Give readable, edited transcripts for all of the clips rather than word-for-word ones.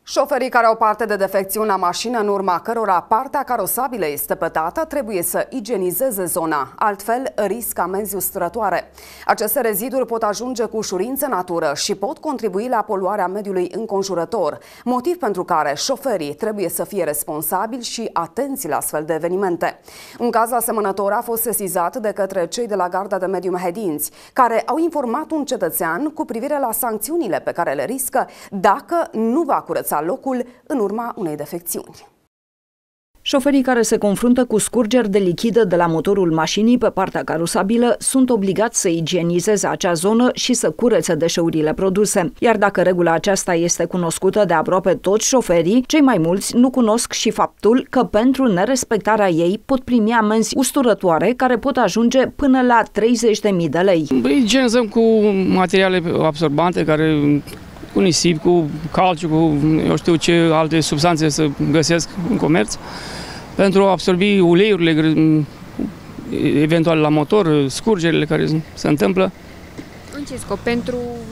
Șoferii care au parte de defecțiuni la mașină, în urma cărora partea carosabilă este pătată, trebuie să igienizeze zona, altfel riscă amenzi usturătoare. Aceste reziduri pot ajunge cu ușurință în natură și pot contribui la poluarea mediului înconjurător, motiv pentru care șoferii trebuie să fie responsabili și atenți la astfel de evenimente. Un caz asemănător a fost sesizat de către cei de la Garda de Mediu Mehedinți, care au informat un cetățean cu privire la sancțiunile pe care le riscă dacă nu va curăța locul în urma unei defecțiuni. Șoferii care se confruntă cu scurgeri de lichidă de la motorul mașinii pe partea carosabilă sunt obligați să igienizeze acea zonă și să curețe deșeurile produse. Iar dacă regula aceasta este cunoscută de aproape toți șoferii, cei mai mulți nu cunosc și faptul că pentru nerespectarea ei pot primi amenzi usturătoare care pot ajunge până la 30.000 de lei. Igienizăm cu materiale absorbante cu nisip, cu calciu, cu eu știu ce alte substanțe să găsesc în comerț, pentru a absorbi uleiurile eventual la motor, scurgerile care se întâmplă. În ce scop? Pentru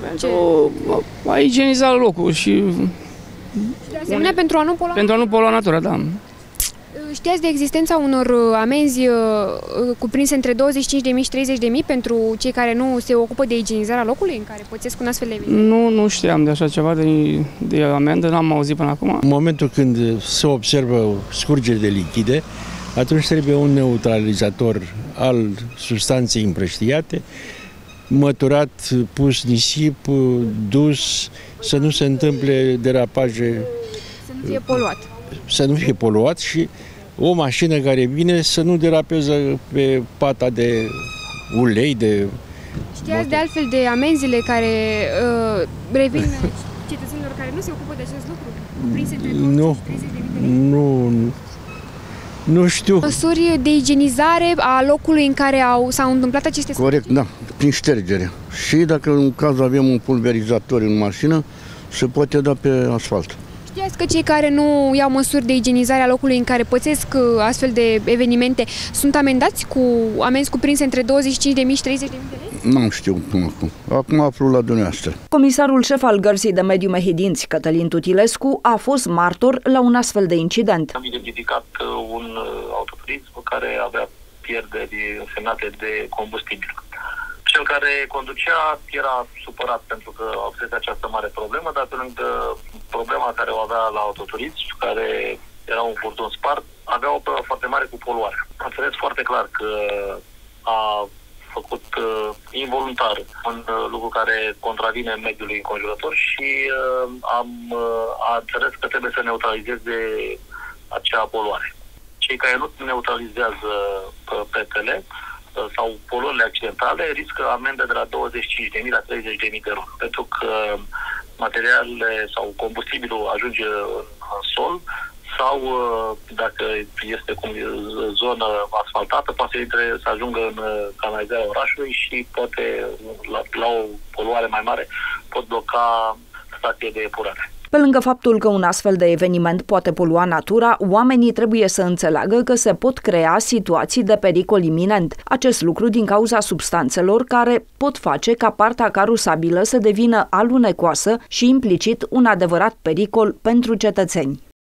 a igieniza locul și de asemenea pentru a nu polua? Pentru a nu polua natura, da. Știați de existența unor amenzi cuprinse între 25.000 și 30.000 pentru cei care nu se ocupă de igienizarea locului în care pățesc un astfel de eveniment? Nu știam de așa ceva, de amendă, n-am auzit până acum. În momentul când se observă scurgeri de lichide, atunci trebuie un neutralizator al substanței împrăștiate, măturat, pus nisip, dus, să nu se întâmple derapaje. Să nu fie poluat. Să nu fie poluat și o mașină care vine să nu derapeze pe pata de ulei, de... Știați de altfel de amenzile care revin cetățenilor care nu se ocupă de acest lucru? Cuprinse între 20 și 30.000 de lei? Nu știu. Măsuri de igienizare a locului în care s-au întâmplat aceste Corect, scurgeri? da, prin ștergere. Și dacă în caz avem un pulverizator în mașină, se poate da pe asfalt. Știați că cei care nu iau măsuri de igienizare a locului în care pățesc astfel de evenimente sunt amendați cu amenzi cuprinse între 25.000 și 30.000 de lei? Nu știu până acum. Acum aflu la dumneavoastră. Comisarul șef al Gărzii de Mediu Mehedinți, Cătălin Tutilescu, a fost martor la un astfel de incident. Am identificat un autoturism care avea pierderi însemnate de combustibil. Cel care conducea era supărat pentru că avea această mare problemă, dar pe lângă problema care o avea la autoturism, care era un furtun spart, avea o problemă foarte mare cu poluarea. Am înțeles foarte clar că a făcut involuntar un lucru care contravine mediului înconjurător și a înțeles că trebuie să neutralizeze acea poluare. Cei care nu neutralizează petele sau poluările accidentale riscă amendă de la 25.000 la 30.000 de lei, pentru că materialele sau combustibilul ajunge în sol sau dacă este zonă asfaltată, poate să ajungă în canalizarea orașului și poate la o poluare mai mare pot bloca stația de epurare. Pe lângă faptul că un astfel de eveniment poate polua natura, oamenii trebuie să înțeleagă că se pot crea situații de pericol iminent. Acest lucru din cauza substanțelor care pot face ca partea carosabilă să devină alunecoasă și implicit un adevărat pericol pentru cetățeni.